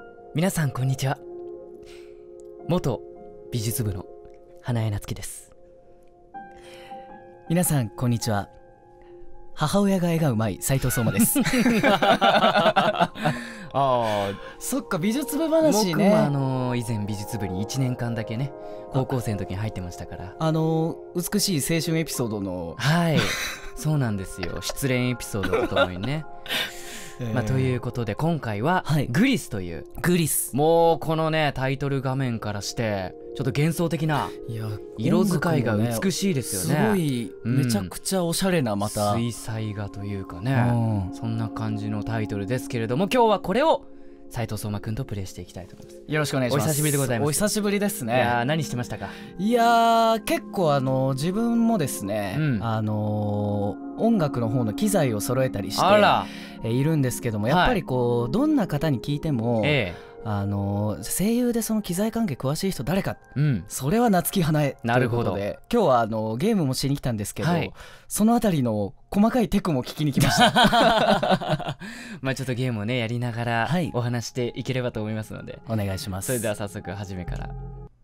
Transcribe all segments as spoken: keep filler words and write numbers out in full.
皆さんこんにちは。元美術部の花江夏樹です。 皆さんこんにちは。母親が絵がうまい斉藤相馬です。 ああ、 そっか、美術部話ね。 僕もあのー、以前美術部にいちねんかんだけね、高校生の時に入ってましたから。 あのー、美しい青春エピソードのはいそうなんですよ。失恋エピソードとともにね。まあ、ということで今回は、はい、グリスというグリス、 もうこのねタイトル画面からしてちょっと幻想的な色使いが美しいですよね。 すごい、めちゃくちゃおしゃれな、また水彩画というかね、そんな感じのタイトルですけれども、今日はこれを斉藤相馬くんとプレイしていきたいと思います。 よろしくお願いします。 お久しぶりでございます。 お久しぶりですね。 いやー、何してましたか？ いやー、結構あの自分もですね、うん、あのー、音楽の方の機材を揃えたりしてあら、 えいるんですけども、やっぱりこう、はい、どんな方に聞いても、 ええ、 あのー、声優でその機材関係詳しい人誰か、 うん、 それは夏木花江ということで、今日はあのゲームもしに来たんですけど、はい、そのあたりの細かいテクも聞きに来ました。 まあちょっとゲームをねやりながらお話していければと思いますので、 お願いします。 それでは早速初めから。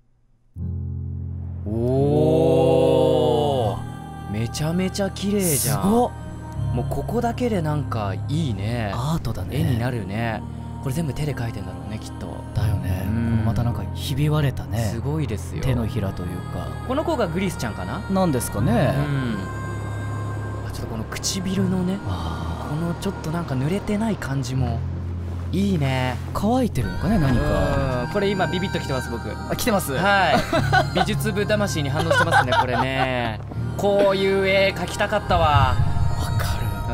おお、めちゃめちゃ綺麗じゃん。すごっ。もうここだけでなんかいいね。 アートだね。 絵になるね。これ全部手で描いてんだろうね、きっと。 だよね。このまたなんかひび割れたね、 すごいですよ。 手のひらというか。 この子がグリスちゃんかな。 なんですかね。うん、 あ、ちょっとこの唇のね、このちょっとなんか濡れてない感じもいいね。 乾いてるのかね、何か。 これ今ビビッときてます、僕。 あ、来てます。 はい美術部魂に反応してますね、これね。こういう絵描きたかったわ。 わかる。うん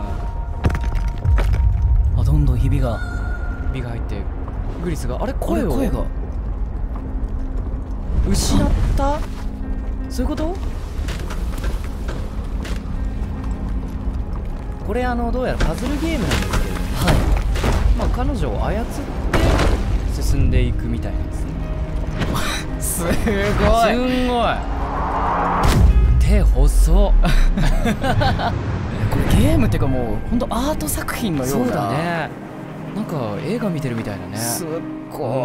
。あ、どんどんひびがひびが入って、グリスがあれ声を声が失った。そういうこと？これあのどうやらパズルゲームなんですけど、はい、まあ彼女を操って進んでいくみたいなんですね。 すごいすんごい手細っ。 これゲームっていうかもうほんとアート作品のような。 そうだね、なんか映画見てるみたいだね。 すっごい。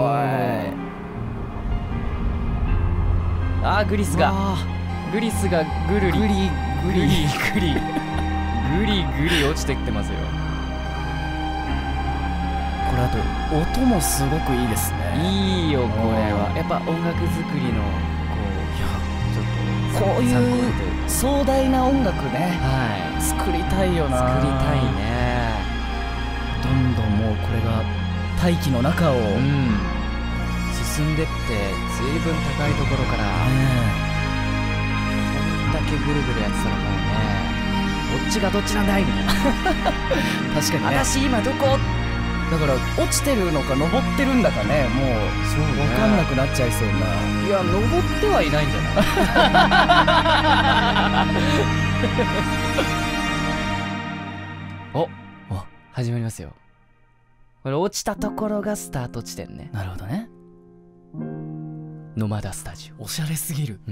あー、グリスがグリスがぐるりグリグリグリグリグリグリ落ちてきてますよ。 これあと音もすごくいいですね。 いいよ、これはやっぱ音楽作りのこう、いやちょっとこういう壮大な音楽ね、はい、作りたいよな。 作りたいね。 どんどんもうこれが大気の中を、うん、 進んでって随分高いところから、ね、こんだけぐるぐるやってたらもうね、こっちがどっちなんだいみたいな。 確かにね。 私今どこだから落ちてるのか登ってるんだかね、もうそう分かんなくなっちゃいそうな。 いや、登ってはいないんじゃない？お、始まりますよ。これ落ちたところがスタート地点ね。 なるほどね。 ノマダスタジオ。 おしゃれすぎる。うん。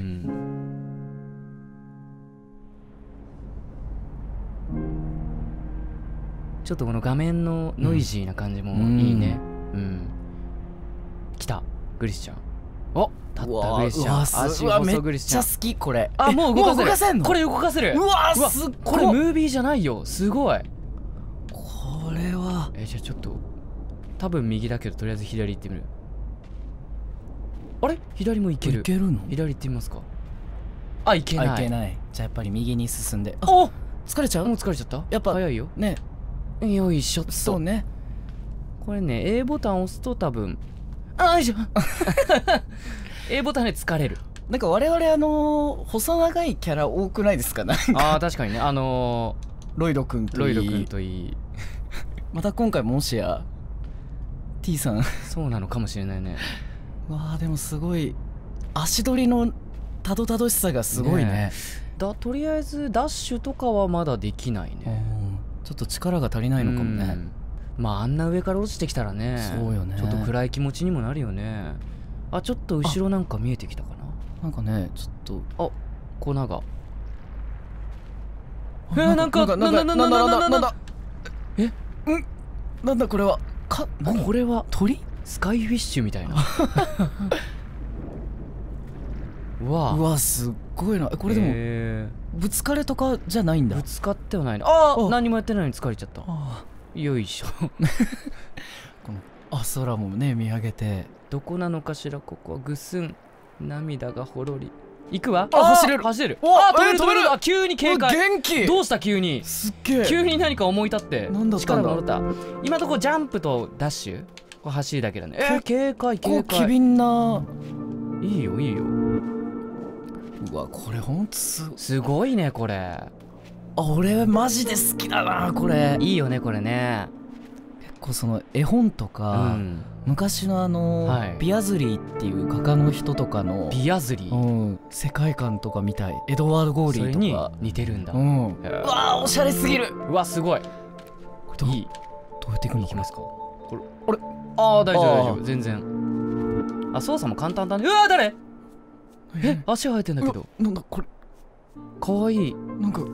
ちょっとこの画面のノイジーな感じもいいね。うん。うん、来たグリスちゃん。お、立ったグリスちゃん。 足細グリスちゃん。めっちゃ好きこれ。 あ、もう動かせる。 動かせんの？ これ動かせる。 うわー、すっごい。 これムービーじゃないよ。すごい。 これは。 え、じゃあちょっと多分右だけどとりあえず左行ってみる。あれ？左も行ける。 行けるの？ 左行ってみますか。あ、行けない。 行けない。じゃあやっぱり右に進んで。 お、 疲れちゃう？ もう疲れちゃった。 やっぱ早いよ。 ね。 よいしょっと。 そうね。 これね A ボタン押すと多分、あいしょ。A ボタンで疲れる。 なんか我々あの細長いキャラ多くないですか？なんかああ、確かにね。あのー、ロイド君といい。 ロイド君といい。 また今回もしや T さん。 そうなのかもしれないね。 わあ、でもすごい足取りのたどたどしさがすごいね。ねだ、とりあえずダッシュとかはまだできないね。 ちょっと力が足りないのかもね。 まああんな上から落ちてきたらね、 そうよね、 ちょっと暗い気持ちにもなるよね。あ、ちょっと後ろなんか見えてきたかな。 なんかね、ちょっと、 あ、粉が。えー、なんかなんだなんだなんだなんだなんだ。え、 ん、なんだこれは。 か、これは鳥？ スカイフィッシュみたいなうわうわすっごいな。これでもぶつかれとかじゃないんだ。 ぶつかってはないな。あああ何もやってないのに疲れちゃった。 あよいしょこのあ空もね見上げて、 どこなのかしらここは。ぐすん涙がほろり。行くわ。 あ走れる走れる。 おあ止めるえー止める。 止めるあ急に警戒。 元気。 どうした急に。 すっげえ。 急に何か思い立ってなんだったんだ力が戻った。今のところジャンプとダッシュこれ走りだけだね。えー、警戒警こう機戒。 敏な。 いいよいいよ。 うわこれほんとすすごいねこれ。 あ俺マジで好きだなこれ。 いいよねこれね。 結構その絵本とか、うん、昔のあの、はい、ビアズリーっていう画家の人とかのビアズリー、 うん、世界観とかみたい。エドワード・ゴーリーとかそれに似てるんだ。 うん、うわーおしゃれすぎる。 うわすごい。 これどういいどうやっていくのいきますか。これあれああ大丈夫大丈夫全然。あ操作も簡単だね。うわ誰え足生えてんだけど。 なんだこれかわいい。 なんか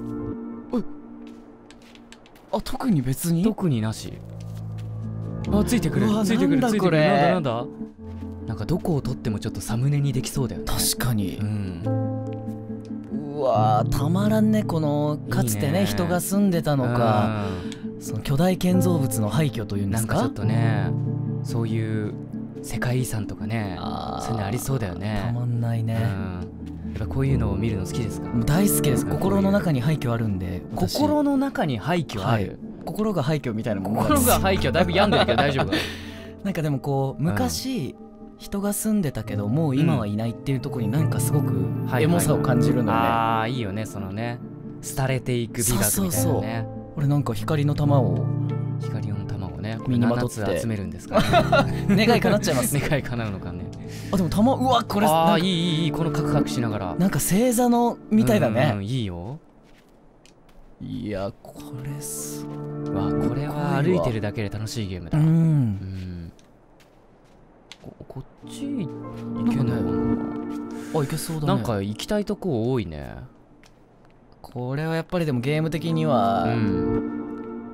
あ特に別に特になし。あついてくるついてくるついてくる。なんだなんだなんかどこを取ってもちょっとサムネにできそうだよね。 確かに。 うんうわーたまらんね。このかつてね人が住んでたのかその巨大建造物の廃墟というんですか。 なんかちょっとねそういう世界遺産とかねそういうのありそうだよね。 たまんないね。 やっぱこういうのを見るの好きですか。 大好きです。心の中に廃墟あるんで。 心の中に廃墟ある、はい、 心が廃墟みたいなもんなんです。心が廃墟だいぶ病んでるけど大丈夫かなんかでもこう昔、うん、人が住んでたけどもう今はいないっていうところになんかすごくエモさを感じるので、ね、はいはい、 ああいいよねそのね廃れていく美学みたいなね。そうそうそう俺なんか光の玉を光の玉をね身にまとって集めるんですかね願い叶っちゃいます。 願い叶うのかね。 あでも玉うわこれああいいいいいいこのカクカクしながらなんか星座のみたいだね。 うん、うん、いいよ。 いやこれすわこれは歩いてるだけで楽しいゲームだ。 うん、うん、こ, こっち行けないのかな。 あ行けそうだね。 なんか行きたいとこ多いね。 これはやっぱりでもゲーム的には、うん、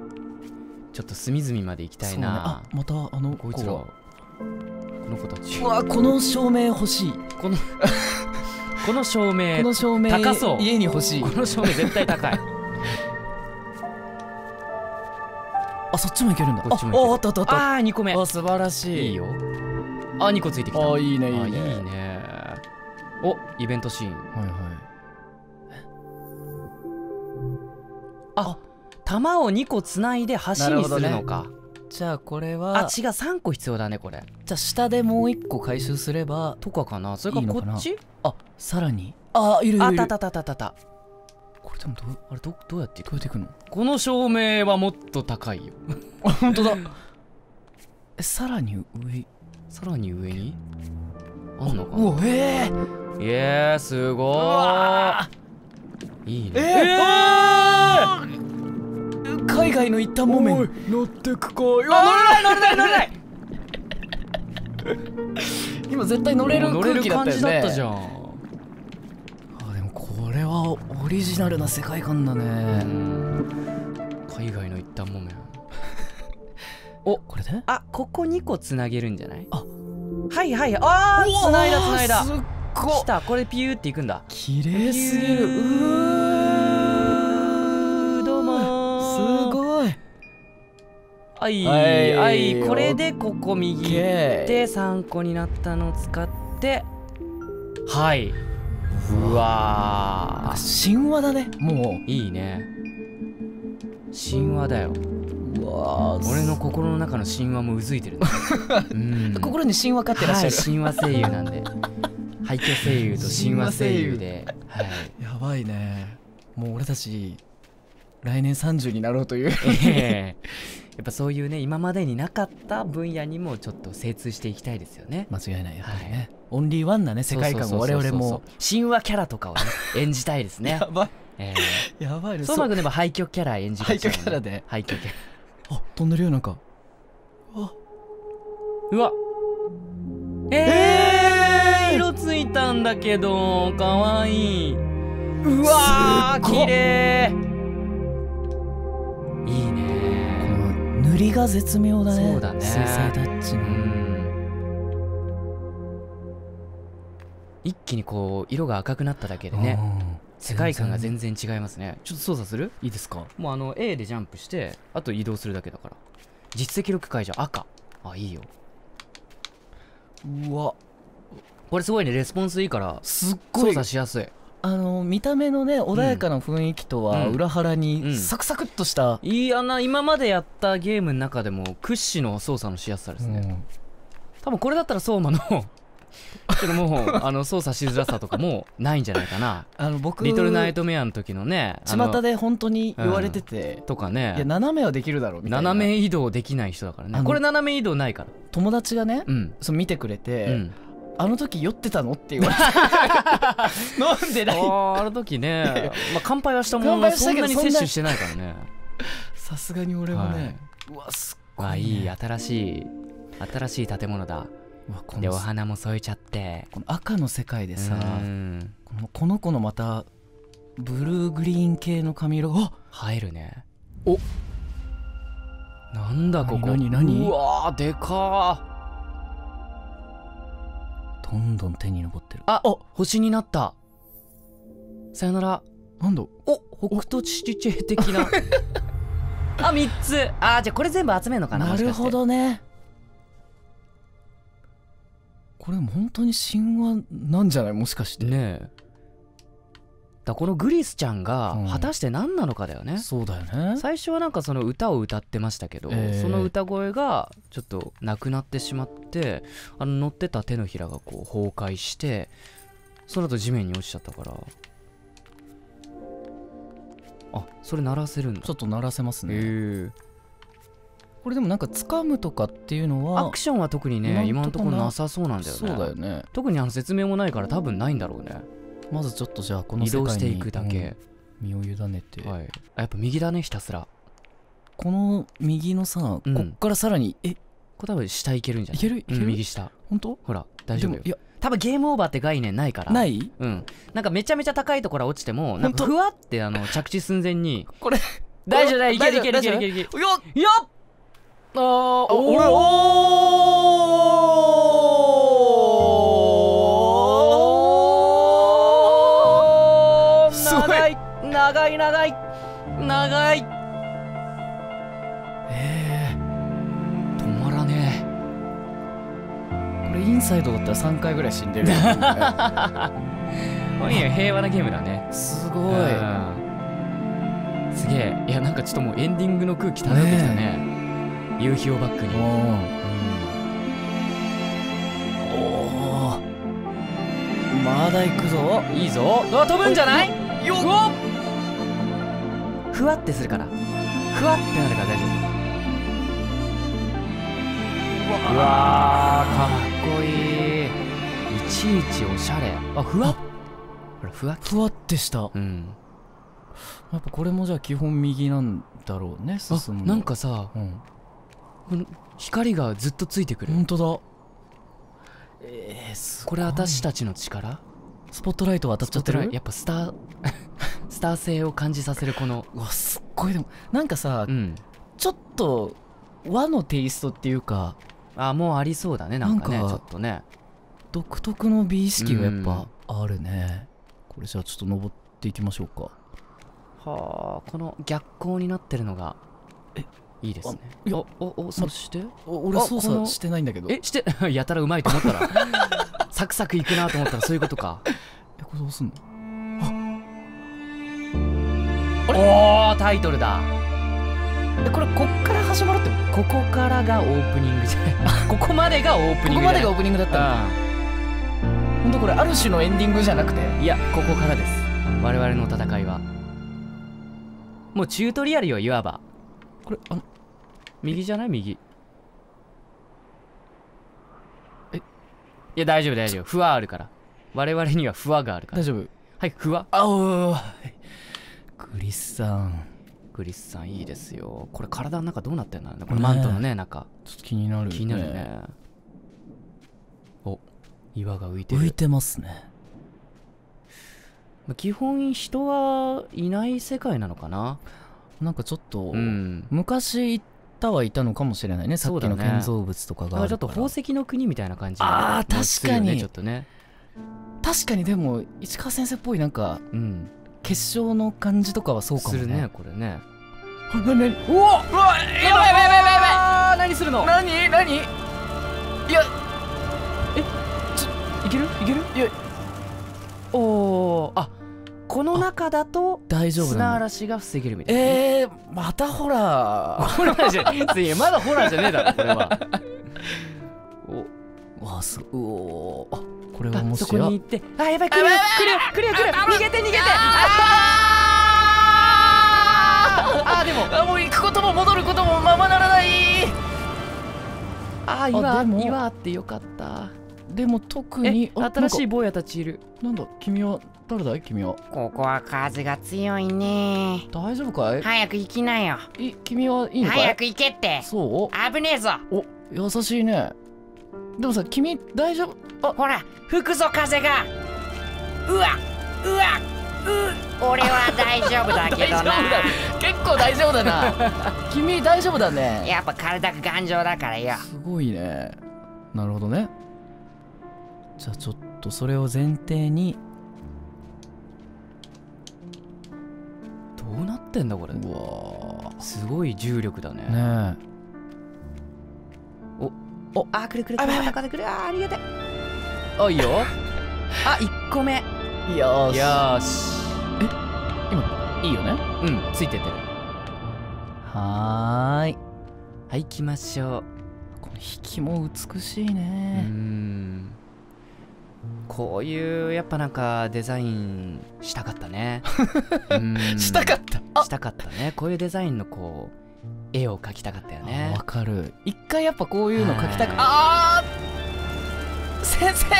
ちょっと隅々まで行きたいな、ね、 あまたあのこいつらこの子たち。 うわこの照明欲しい。 このこの照明この照明高そう。 家に欲しい。 この照明絶対高いあそっちもいけるんだ。 こっちもいける。 ああったあったあった。 あーにこめ。 あ素晴らしい。 いいよ。あにこついてきた。 あいいねいいねいいね。おイベントシーン。 はいはい。 あ弾をにこつないで橋にするのか。 じゃあこれはあ違うさんこ必要だねこれ。 じゃあ下でもういっこ回収すればとかかな。それからこっち。 あさらにあいるいる。 あたたたたたた。 これでもどうあれどどうやっていくどうやっていくの。 この照明はもっと高いよあ本当だえさらに上さらに上にあんのかな。 うわえー、いやーすごーいいね。 えー、えー海外の一旦もめん乗ってくか。うわ乗れない乗れない乗れない今絶対乗れる空気だったよね。乗れる感じだったじゃん。あでもこれはオリジナルな世界観だね。 海外の一旦もめんおこれであここにこつなげるんじゃない。あはいはいあーつないだつないだ。 すっごい来たこれピューっていくんだ。 綺麗すぎる。うーどうもすごい。 はいはいはいこれでここ右行ってさんこになったのを使ってはい。うわー神話だねもう。 いいね神話だよ。うわ俺の心の中の神話もうずいてるねうん心に神話飼ってらっしゃる、 はい、神話声優なんで廃墟声優と神話声優で、はい、 やばいね。もう俺たち来年さんじゅうになろうという、 えー、やっぱそういうね今までになかった分野にもちょっと精通していきたいですよね。 間違いないやっぱりね、はい、オンリーワンなね世界観を我々も神話キャラとかをね演じたいですねやばい、 えー、やばいね。 そうまくねば廃墟キャラ演じがち、ね、 廃墟キャラで廃墟キャラあ飛んでるよなんかうわうわえー、えー、色ついたんだけどかわいい。うわー綺麗いいね。 この塗りが絶妙だね。 そうだね水彩タッチの一気にこう色が赤くなっただけでね、世界観が全然違いますね。ちょっと操作する？ いいですか？ もうあの A でジャンプしてあと移動するだけだから。実績力解除赤。あ、いいよ。 うわ、 これすごいね、レスポンスいいからすっごい操作しやすい。 あの見た目のね穏やかな雰囲気とは裏腹にサクサクっとした、 うん、いいあな、今までやったゲームの中でも屈指の操作のしやすさですね、うん、多分これだったら相馬のけどもうあの操作しづらさとかもないんじゃないかな。あの僕リトルナイトメアの時のね、 巷で本当に言われてて、 うん、とかね、 いや斜めはできるだろうみたいな。 斜め移動できない人だからね。これ斜め移動ないから。 友達がね、うん、その見てくれて、うん、あの時酔ってたのって言われて飲んでない。ああの時ね、まあ乾杯はしたもののそんなに摂取してないからね。 さすがに俺はね、はい、うわすっごい、ね、 あいい新しい新しい建物だ。でお花も添えちゃって、 この赤の世界でさ、このこの子のまたブルーグリーン系の髪色が映えるね。お、なんだここ。 何何何？ うわーでかー。どんどん手に昇ってる。 あ、お星になった。さよなら。 なんだ。 お、北斗七星的な。あ、みっつ。あ、じゃあこれ全部集めるのかな。 なるほどね。これも本当に神話なんじゃない？もしかしてねえ。だこのグリスちゃんが果たして何なのかだよね、うん、 そうだよね。 最初はなんかその歌を歌ってましたけど、えー、その歌声がちょっとなくなってしまって、あの乗ってた手のひらがこう崩壊して、その後地面に落ちちゃったから。あ、それ鳴らせるんだ。 ちょっと鳴らせますね。へー。これでもなんか掴むとかっていうのはアクションは特にね今のところなさそうなんだよね。 そうだよね。 特にあの説明もないから多分ないんだろうね。 まずちょっとじゃあこの世界に移動していくだけ、 うん、身を委ねて、 はい、あやっぱ右だね。ひたすらこの右のさ、うん、こっからさらにえこれ多分下いけるんじゃない？ いけるいける、 うん、右下。 本当？ ほら大丈夫よ。いや多分ゲームオーバーって概念ないから。 ない？ うん。なんかめちゃめちゃ高いところ落ちてもなんかふわってあの着地寸前にこれ大丈夫だよ。いけるいけるいけるいけるいける。よっよっ。あーおれおー長い長い長い長い。 えー、止まらねえ。これインサイドだったらさんかいぐらい死んでるよ、ね、 いや平和なゲームだね。 すごい、 すげえ。いやなんかちょっともうエンディングの空気漂ってきたね、ね。夕日をバックに。おお、まだ行くぞ。 いいぞ。うわ飛ぶんじゃない？よっ。ふわってするから、ふわってなるから大丈夫。うわーかっこいい。いちいちおしゃれ。あふわっ、ほらふわっふわってした。うん、やっぱこれもじゃあ基本右なんだろうね。進む。 なんかさ、うん、この光がずっとついてくる。 本当だ。えー、すごい。 これ私たちの力。 スポットライト当たっちゃってる。 やっぱスタースター性を感じさせるこの。 うわすっごい。でもなんかさ、うん、ちょっと和のテイストっていうか、 あもうありそうだね。なんかねちょっとね独特の美意識がやっぱあるね。これじゃあちょっと登っていきましょうか。 はあこの逆光になってるのがえいいですね。おおおそして、 ま、俺操作してないんだけど。 えしてやたらうまいと思ったらサクサクいくなと思ったらそういうことか。 えこれどうすんの？ あおータイトルだ。 えこれこっから始まるってこと？ここからがオープニングじゃないここまでがオープニング。 ここまでがオープニングだったの。ほんとこれある種のエンディングじゃなくて、 いやここからです。我々の戦いはもうチュートリアルよいわば。 これあの右じゃない？右。えいや大丈夫大丈夫。ふわあるから。我々にはふわがあるから。 大丈夫。 はいふわ。 あおーグリスさん。 グリスさんいいですよ。これ体の中どうなってんの？このマントのね中。 ちょっと気になる。 気になるね。お岩が浮いてる。 浮いてますね。 基本人はいない世界なのかな。 なんかちょっと、うん、昔行ったはいたのかもしれないね。さっきの建造物とかがあるから。 ちょっと宝石の国みたいな感じ。 ああ確かにちょっとね。 確かにでも市川先生っぽいなんか、うん、決勝の感じとかはそうかもね。 するねこれね。 うわ、うわ、やばいやばいやばいやばい。何するの？何何？いや、え、ちょ、いけるいける？いや、 おお、あ、この中だと大丈夫な砂嵐が防げるみたいな。 えー、またホラー。 ホラーじゃいや、まだホラーじゃねえだろこれは。 お、わあ、すごい。おー、あ、これはもしやそこに行って、あ、やばい、来るよ来るよ来るよ来るよ、逃げて逃げて。ああ、でもあ、もう行くことも戻ることもままならない。 ああ、岩岩あってよかった。 でも特に新しい坊やたちいる。 なんだ、君は誰だい？君は。 ここは風が強いね。 大丈夫かい？ 早く行きなよ。 い、君はいいのかい？ 早く行けって。 そう？ 危ねえぞ。 お、優しいね。でもさ、君大丈夫？ あ、ほら、吹くぞ風が。うわ、うわ、う、俺は大丈夫だけどな。 結構大丈夫だな。君大丈夫だね。 やっぱ体が頑丈だからよ。 すごいね。なるほどね。じゃあちょっとそれを前提に。 どうなってんだこれ。うわ、すごい重力だね。 ねえ。おお、あ、くるくるくる、あ、くるくる、あ、ありがたい。あ、いいよ。あ、いっこめ。 よーし。 よーし。 え、今いいよね。 うん、ついてってる。 はーい。 はい、行きましょう。 この引きも美しいね。 うん。こういうやっぱなんかデザインしたかったね。 したかった。 したかったね。こういうデザインのこう絵を描きたかったよね。 わかる。一回やっぱこういうの描きたく。ああ。先生。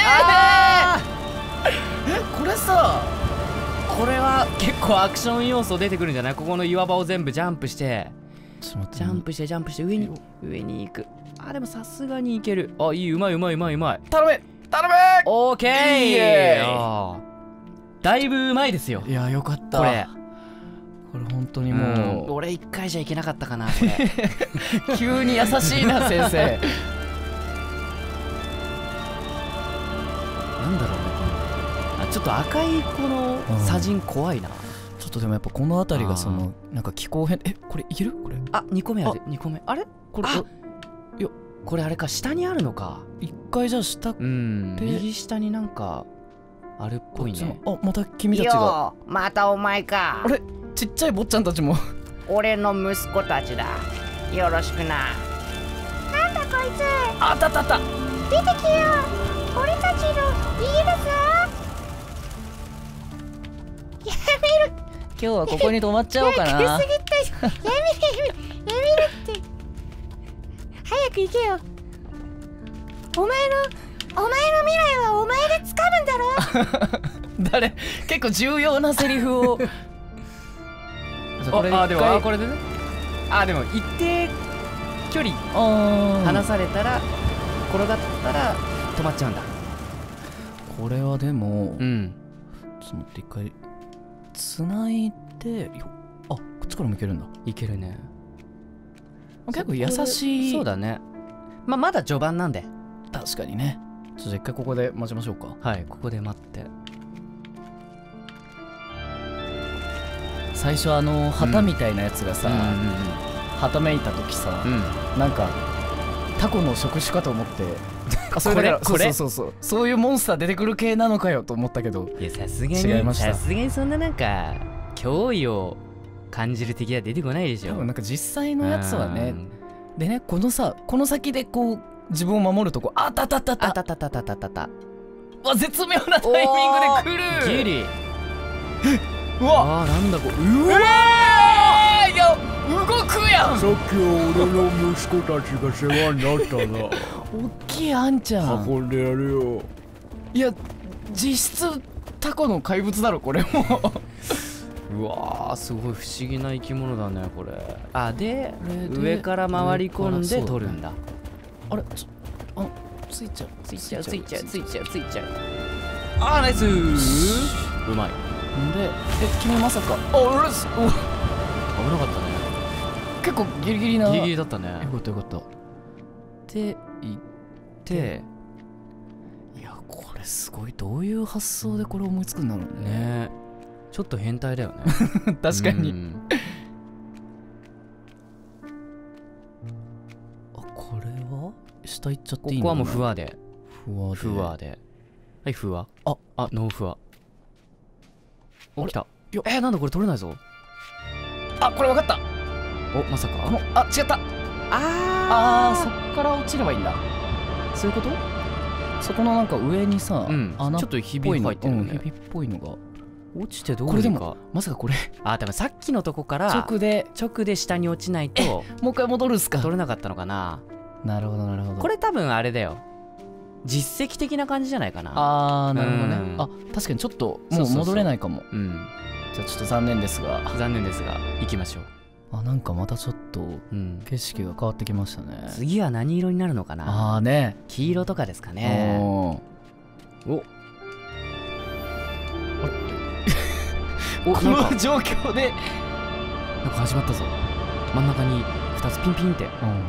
これさ、 これは結構アクション要素出てくるんじゃない？ここの岩場を全部ジャンプして、ジャンプしてジャンプして上に上に行く。あ、でもさすがにいける。あ、いい、うまいうまいうまいうまい。 頼め頼め。 オーケー。だいぶうまいですよ。 いや、よかった。 これこれ本当にもう、 俺一回じゃいけなかったかなこれ。 急に優しいな先生。 なんだろうね、あ、ちょっと赤いこの砂塵怖いな。 ちょっとでもやっぱこの辺りがそのなんか気候変、え、これいける？これ。 あ、にこめある。にこめ。あれ？これ、よ、これあれか、下にあるのか。 一回じゃあ下、 うん、右下になんかあるっぽいね。 あ、また君たちが。 またお前か。 あれ、ちっちゃい坊ちゃんたちも。 俺の息子たちだ。よろしくな。 なんだこいつ。 あたたた。 出てきよ。俺たちの家だぞ。やめる。 今日はここに泊まっちゃおうかな。 やめるやめるやめるって。早く行けよ。お前のお前の未来はお前で掴むんだろ。 誰？結構重要なセリフを。 あ、でもこれでね。あ、でも一定距離離されたら転がったら止まっちゃうんだ。 これはでも、 うん。 ちょっと待って一回つないで、あ、こっちからもいけるんだ。 いけるね。 結構優しい。 そうだね。まあまだ序盤なんで。 確かにね。ちょっと一回ここで待ちましょうか。 はい、ここで待って。 最初あの旗みたいなやつがさ、はためいた時さ、なんかタコの触手かと思って、あ、それこれそうそうそう、そういうモンスター出てくる系なのかよと思ったけど、 いや、さすがに違いました。 さすがにそんななんか脅威を感じる敵は出てこないでしょ。 多分なんか実際のやつはね。でね、このさ、この先でこう自分を守るとこ、あたたたたあたたたたたたた、 わ、絶妙なタイミングで来る。 ギリ。 うわ、 あ、なんだこれ。 うわー、いや、動くやん。 さっきは俺の息子たちが世話になったな。 おっきいあんちゃん。 運んでやるよ。 いや、実質タコの怪物だろこれも。 うわー、すごい不思議な生き物だねこれ。あ、で上から回り込んで取るんだ。 あれ、ちょ、あ、ついちゃうついちゃうついちゃうついちゃうついちゃう。あー、ナイスー。うまい。 んで、え、君まさか、あ、うるす、お、 危なかったね。 結構ギリギリな。 ギリギリだったね。 よかったよかった。で、いって、 いや、これれすごい、どういう発想でこれ思いつくんだろうね。 ね、ちょっと変態だよね。 確かに。 うん、 あ、これは下行っちゃっていいの？ ここはもうふわで。 ふわで。 ふわで。はい、ふわ。 あ、 あ、ノーふわ。お、来た。えー、なんだこれ取れないぞ。 あ、これ分かった。 お、まさか。 あ、違った。ああ、そっから落ちればいいんだ。 そういうこと？ そこのなんか上にさ、 うん、 穴っちょっとひび入ってるよね。 ひびっぽいのが落ちてどうにか。 これでもまさかこれあ、でもさっきのとこから直で直で下に落ちないともう一回戻るんすか？ 取れなかったのかな。 なるほどなるほど。 これ多分あれだよ、実績的な感じじゃないかな。 あー、なるほどね。 うん、 あ、確かにちょっともう戻れないかも。 うん、 じゃあちょっと残念ですが残念ですが行きましょう。 あ、なんかまたちょっと景色が変わってきましたね。 次は何色になるのかな。 あーね、 黄色とかですかね。 おおお、この状況でなんか始まったぞ。真ん中にふたつピンピンって。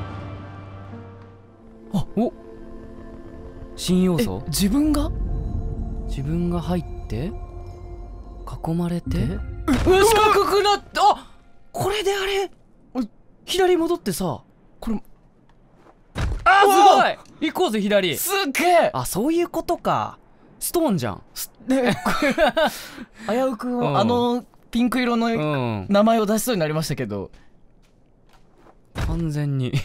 あ、お、新要素。 自分が自分が入って囲まれて四角くなった。あ、これであれ左戻ってさ、 これ、 あ、すごい、行こうぜ左。 すっげえ。 あ、そういうことか。ストーンじゃん。 ね、危うく、うん、あのピンク色の名前を出しそうになりましたけど、 うん、完全に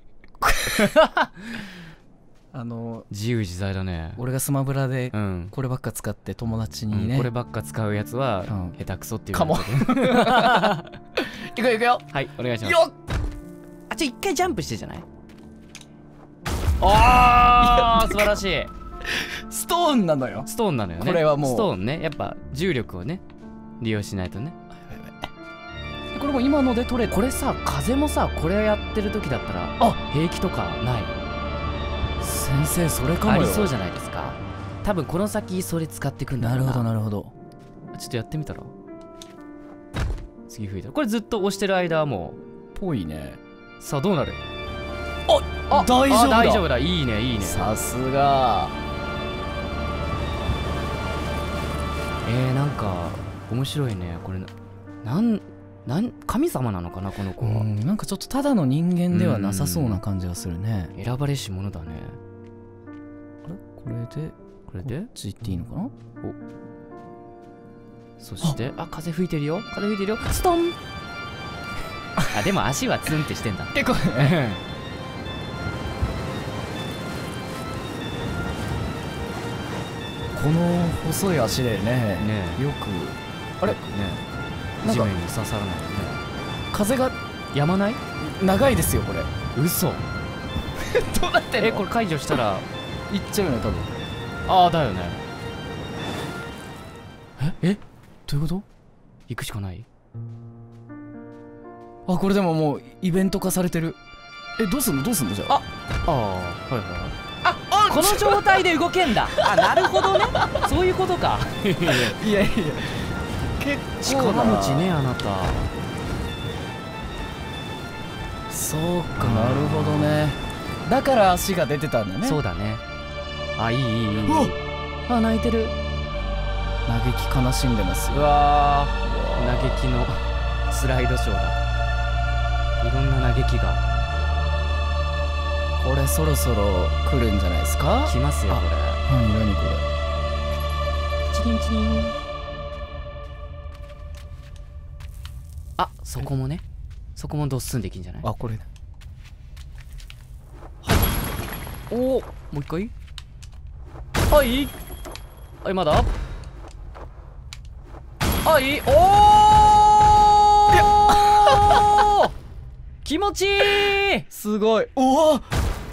あの自由自在だね。 俺がスマブラでこればっか使って友達にね、うん、 こればっか使うやつは下手くそっていうかも。 いくよいくよ。 はい、お願いします。 よっ、 あ、ちょ一回ジャンプしてじゃない。あー、素晴らしい。 ストーンなのよ。 ストーンなのよね。 これはもうストーンね、やっぱ重力をね利用しないとね。 これも今ので取れ。 これさ、風もさ、これやってる時だったらあ平気とかない？ 先生、それかもよ。 ありそうじゃないですか。多分この先それ使ってくんだろうな。 なるほどなるほど。 ちょっとやってみたら。次吹いた。これずっと押してる間はもうぽいね。 さあどうなる？ あ、大丈夫だ。 大丈夫だ。いいねいいね。 さすが。 えー、なんか面白いねこれ。なんなん神様なのかなこの子は。 なんかちょっとただの人間ではなさそうな感じがするね。 選ばれし者だね。 あれ、これでこれでこっち行っていいのかな。お、 そしてあ、風吹いてるよ風吹いてるよ。ストンあ、でも足はツンってしてんだ結構ね。この細い足でね、ねよくあれね、 地面に刺さらないよね。 風がやまない？ 長いですよこれ。 嘘。 どうなってるの？ え、これ解除したらいっちゃうよね多分。 ああだよね。ええ、 どういうこと？ 行くしかない？ あ、これでももうイベント化されてる。え、どうすんのどうすんのじゃあ。 あああ、はいはいはい。あ、この状態で動けんだ。あ、なるほどね。そういうことか。 いやいや結構力持ちねあなた。 そうか、なるほどね。だから足が出てたんだね。 そうだね。あ、いいいいいい。あ、泣いてる。 嘆き悲しんでますよ。 うわー、嘆きのスライドショーだ。いろんな嘆きが。 これそろそろ来るんじゃないですか。 来ますよこれ。 何何これ。 チリンチリン。あ、そこもね、そこもドッスンできんじゃない。 あ、これ、 はい。おお、もう一回。はいはい、まだはい。おお気持ちいい。 すごい。おお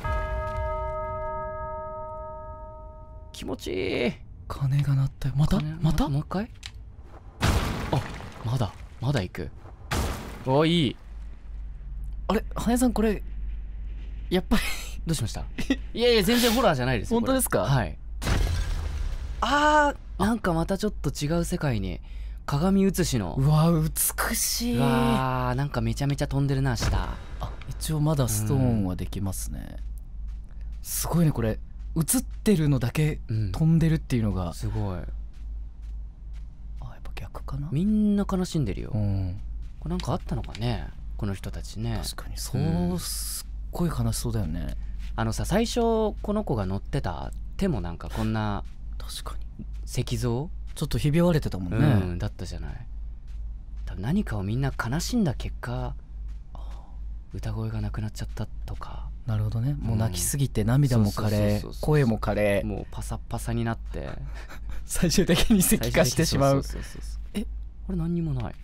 気持ちいい。 鐘が鳴ったよ。またまたもう一回。あ、まだまだ行く。お、いい。 あれ、羽根さんこれやっぱりどうしました？いやいや全然ホラーじゃないですよ。 本当ですか？ はい。あー、なんかまたちょっと違う世界に鏡写しの。 うわ、美しい。 うわー、なんかめちゃめちゃ飛んでるな下。 あ、一応まだストーンはできますね。すごいねこれ。 映ってるのだけ飛んでるっていうのが、 うん、すごい。あ、やっぱ逆かな。 みんな悲しんでるよ、 うん、 これなんかあったのかねこの人たちね。 確かにそう、うん、すっごい悲しそうだよね。 あのさ、最初この子が乗ってた手もなんかこんな確かに石像ちょっとひび割れてたもんね、 うん、だったじゃない。多分何かをみんな悲しんだ結果歌声がなくなっちゃったとか。 なるほどね。もう泣きすぎて涙も枯れ声も枯れもうパサパサになって最終的に石化してしまう。 え、これ何にもない。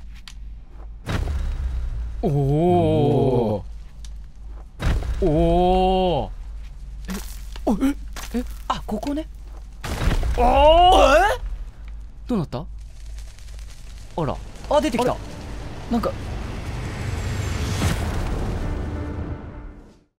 おおおおええあ、ここね。おおどうなった。あら、あ、出てきた。 なんか